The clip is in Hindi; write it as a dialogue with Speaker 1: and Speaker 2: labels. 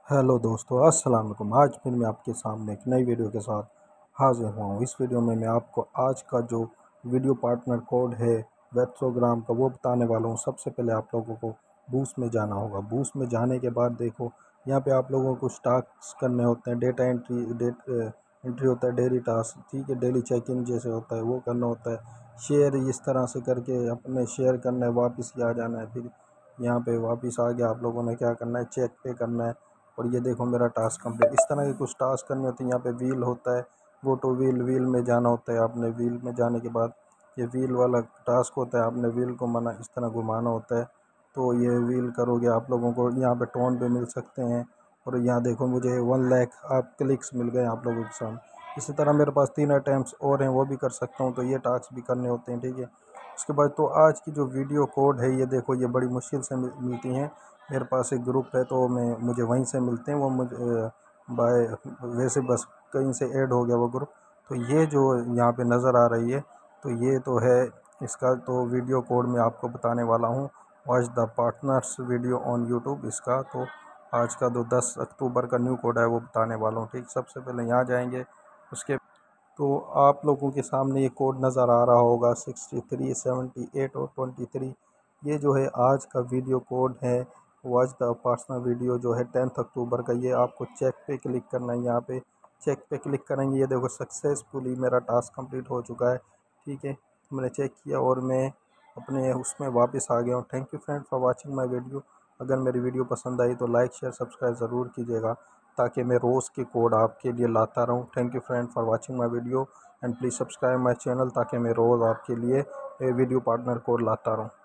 Speaker 1: हेलो दोस्तों, अस्सलाम वालेकुम। आज फिर मैं आपके सामने एक नई वीडियो के साथ हाजिर हुआ हूँ। इस वीडियो में मैं आपको आज का जो वीडियो पार्टनर कोड है वेट्सोग्राम का वो बताने वाला हूँ। सबसे पहले आप लोगों को बूस्ट में जाना होगा। बूस्ट में जाने के बाद देखो यहाँ पे आप लोगों को कुछ टास्क करने होते हैं। डेटा एंट्री होता है, डेली टास्क, ठीक है, डेली चेक इन जैसे होता है वो करना होता है। शेयर इस तरह से करके अपने शेयर करना है, वापस ही आ जाना है। फिर यहाँ पे वापस आ गया, आप लोगों ने क्या करना है, चेक पे करना है। और ये देखो मेरा टास्क कंप्लीट। इस तरह के कुछ टास्क करने होते हैं। यहाँ पे व्हील होता है, गो टू व्हील, व्हील में जाना होता है। आपने व्हील में जाने के बाद ये व्हील वाला टास्क होता है, आपने व्हील को मना इस तरह घुमाना होता है। तो ये व्हील करोगे आप लोगों को यहाँ पे टोन पे मिल सकते हैं। और यहाँ देखो मुझे 1 लाख आप क्लिक्स मिल गए आप लोगों के सामने। इसी तरह मेरे पास 3 अटैम्प्ट्स और हैं, वो भी कर सकता हूँ। तो ये टास्क भी करने होते हैं, ठीक है। उसके बाद तो आज की जो वीडियो कोड है ये देखो, ये बड़ी मुश्किल से मिलती हैं। मेरे पास एक ग्रुप है तो मुझे वहीं से मिलते हैं। वो मुझे बाय वैसे बस कहीं से ऐड हो गया वो ग्रुप। तो ये जो यहाँ पे नज़र आ रही है, तो ये तो है इसका तो वीडियो कोड मैं आपको बताने वाला हूँ। Watch the partners video on YouTube इसका। तो आज का जो 10 अक्टूबर का न्यू कोड है वो बताने वाला हूँ, ठीक। सबसे पहले यहाँ जाएंगे। उसके तो आप लोगों के सामने ये कोड नज़र आ रहा होगा 63, 78 और 23। ये जो है आज का वीडियो कोड है। वॉच द पर्सनल वीडियो जो है 10 अक्टूबर का। ये आपको चेक पे क्लिक करना है। यहाँ पे चेक पे क्लिक करेंगे, ये देखो सक्सेसफुली मेरा टास्क कंप्लीट हो चुका है, ठीक है। मैंने चेक किया और मैं अपने उसमें वापस आ गया हूँ। Thank you friend for watching my video. अगर मेरी वीडियो पसंद आई तो लाइक शेयर सब्सक्राइब ज़रूर कीजिएगा, ताकि मैं रोज़ के कोड आपके लिए लाता रहूँ। Thank you friend for watching my video and please subscribe my channel, ताकि मैं रोज़ आपके लिए वीडियो पार्टनर कोड लाता रहूँ।